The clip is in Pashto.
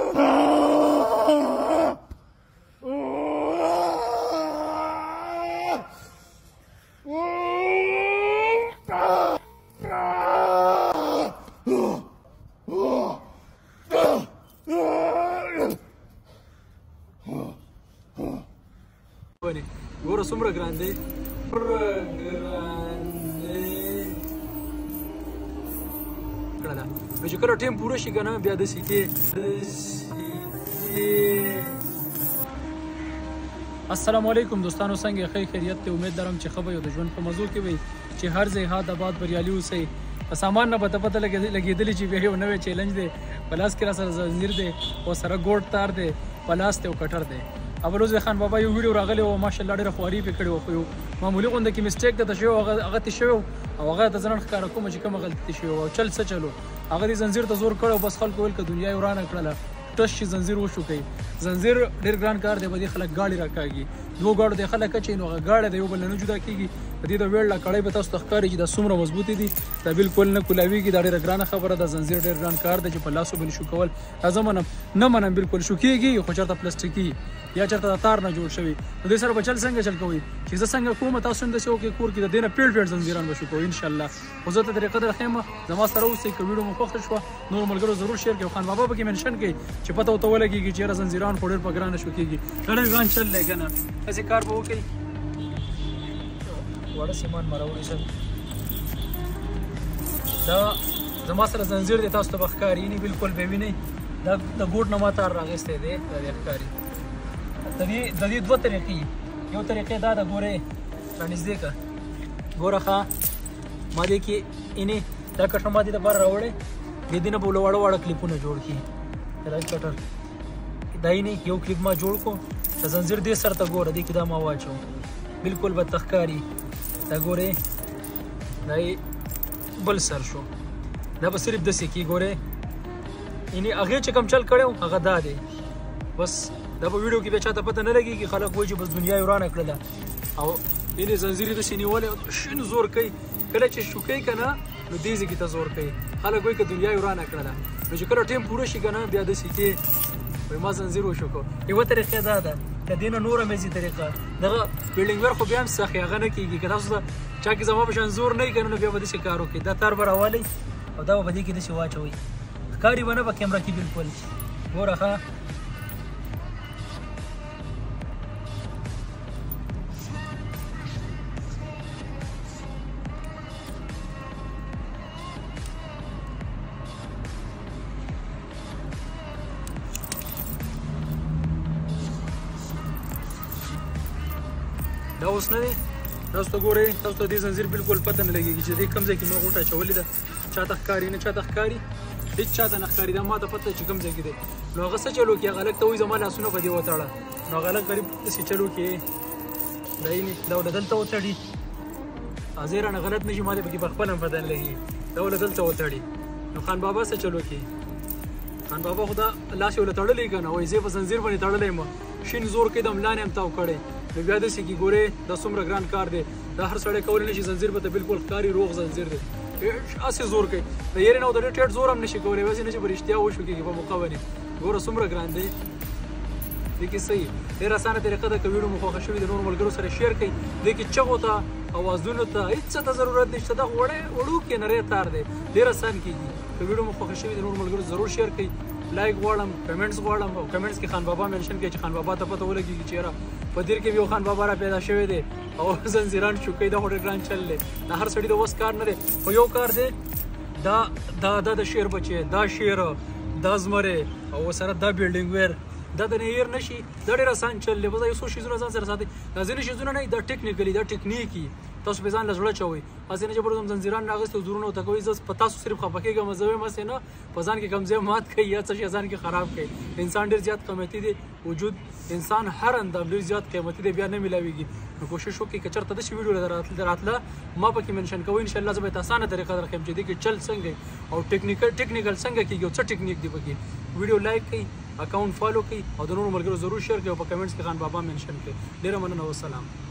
ګوره څومره ګران دی کړه نو چې کله ټیم پوره شي که نه بیا داسې کې السلام علیکم دوستانو څنګه ښه خیریت دی امید لرم چې ښه به یو د ژوند په موضوع کې وي چې هر ځای ښاد آباد بریالي اوسئ په سامان نه به ته پته لګېدلي چې بیا یو نوی چیلنج دی په لاس کې را سره زنځیر دی او سره ګوډ تار دی په لاس دی او کټر دی ابروز خان بابا یو ویډیو راغلی و ماشاءالله ډېره خواري پې کړې وه خو یو معمولي غونده کې مسټیک درته شوی و هغه تې شوی و او هغه ته زه نن ښکاره کومه چې کومه غلطي شوې وه او چل څه چلو هغه دې زنځیر ته زور کړی او بس خلکو ویل که دنیا یې ورانه کړله ټس شي زنځیر وشو کوي زنځیر ډېر ګران کار دی په دې خلک ګاډي راکاږي دوه ګاډو دی خلک اچوي نو هغه ګاډی د یو بل نه جدا کېږي په دې د ویړ له کړۍ به تاسو ته ښکاري چې دا څومره مضبوطې دي دا بالکل نه کولاویږي دا ډېره ګرانه خبره ده زنځیر ډېر ګران کار دی چې په لاسو باندې شو کول زه منم نه منم بالکل شو کېږي خو چېرته پلاستیکي یا چېرته د تار نه جوړ شوي نو دې سره به چل څنګه چل کوئ چې زه څنګه کوم تاسو هم داسې وکړئ کور کې د دې نه پیړ پیړ زنځیران به شو کوو انشاءالله خو زه ته طریقه درښیم زما سره اوسئ که ویډیو مو خوښه شوه نورو ملګرو ضرور شیر کړئ خان بابا پکې منشن کړئ چې پته ورته ولګېږي چې یاره زنځیران خو ډېر په ګرانه شو کېږي ډېر ګران چل دی که نه هسې کار به وکړئ واړه سیمان مه راوړئ سر دا زما سره زنځیر دی تاسو ته به ښکاري یعنې بالکل به وینئ دا د ګوټ نه ما تار راغیستی دی دا دی ښکاري د دې دوه طریقې یو طریقې دا ده ګورې رانږدې که ګوره ښه ما دې کې اینې دا کټر ما دې دپاره راوړی د دې نه به له واړه واړه کلیپونه جوړ کړي دا کټر دا اینې یو کلیپ ما جوړ کړو د زنځیر دې سر ته ګوره دې کې دا ما واچو بالکل به ته ښکاري دا ګورې دا بل سر شو دا به صرف داسې کې ګورې یعنې هغې چې کوم چل کړی و هغه دا دی بس دا په ویډیو کې بیا چاته پته نه لګېږي خلک وایي چې بس دنیا یې ورانه کړله او یعنې زنځیر یې داسې نیولی شین زور کوي کله چې شو کوي که نه نو دې ځای کې ته زور کوي خلک وایي که دنیا یې ورانه کړله نو چې کله ټیم پوره شي که نه بیا داسې کې وایي ما زنځیر وشو کو یوه طریقه دا ده که دې نه نوره مېزي طریقه دغه بلډینګ ویر خو بیا هم سخت هغه نه کېږي که تاسو ته چا کې زما په شان زور نه وي که نه نو بیا به داسې کار وکړي دا تار به راولئ او دا به په دې کې داسې واچوئ ښکاري به نه په کیمره کې بالکل ګوره ښه دا اوس نه دی تاسو ته ګورئ تاسو ته دې زنځیر بالکل پته نه لګېږي چې دې کوم ځای کې ما غوټه اچولې ده چاته ښکاري نه چاته ښکاري هېڅ چاته نه ښکاري دا ما ته پته چې کوم ځای کې دی نو هغه څه چلو کې هغه هلک ته وایي زما لاسونه په دې وتړه نو هغه هلک غریب داسې چلو کې دا یې دا ولې دلته وتړي زه رانه غلط نه شي ما دې پکې په خپله هم پته نه لګېږي دا ولې دلته وتړي نو خان بابا څه چلو کې خان بابا خو دا لاس یې ولې تړلی که نه وایي زه په زنځیر باندې تړلی یم شین زور کوي د ملا نه یم تاو کړی نو بیا داسې کې ګورې دا څومره ګران کار دی دا هر سړی کولی نه شي زنځیر به ته بالکل ښکاري روغ زنځیر دی هسې زور کوي د یېرې نه او د ډېر ټیټ زور هم نه شي کولی هسې نه چې په رښتیا وشو کېږي په موقع باندې ګوره څومره ګران دی دې کې صحیح ډېره اسانه طریقه ده که ویډیو مو خوښه شوي د نورو ملګرو سره شیر کړئ دې کې چغو ته اوازونو ته هېڅ څه ته ضرورت نشته دا وړوکی نری تار دی ډېر اسان کېږي که ویډیو مو خوښه شوي د نورو ملګرو ضرور شیر کړئ لایک غواړم کمنټس غواړم او کمنټس کې خان بابا منشن کړئ چې خان بابا ته پته ولګېږي چې یاره په دیر کې یو خان بابا را پیدا شوی دی او زنځیران شوکۍ دا خو ډېر ګران چل دی دا هر سړي د وس کار نه دی خو یو کار دی دا د شیر بچی دا شیر دا زمری او سره دا بلډینګ ویر دا د نه هیر نه شي دا ډېر اسان چل دی بس دا یو څو شیزونه ځان سره ساتئ دا ځینې شیزونه نه دا ټیکنیکلي دا ټیکنیکي تاسو پې ځان له زړه چوئ هسې نه چې بر زنځیران راغستې او زورونه ورته کوئ زه په تاسو صرف خفه کېږم زه وایم هسې نه په ځان کې کوم ځای مات کوي یا څه شی ځان کې خراب کوي انسان ډېر زیات قیمتي دی وجود انسان هر اندام ډېر زیات قیمتي دی بیا نه میلاویږي نو کوشش وکړئ که چېرته داسې ویډیو راتله ما پکې منشن کوئ انشاءالله زه به یې اسانه طریقه درښیم چې دې کې چل څنګه او ټیکنیکل څنګه کېږي او څه ټیکنیک دی پکې ویډیو لایک کړئ اکاونټ فالو کړئ او د نورو ملګرو ضرور شیر کړئ او په کمنټس کې خان بابا منشن کړئ ډېره مننه والسلام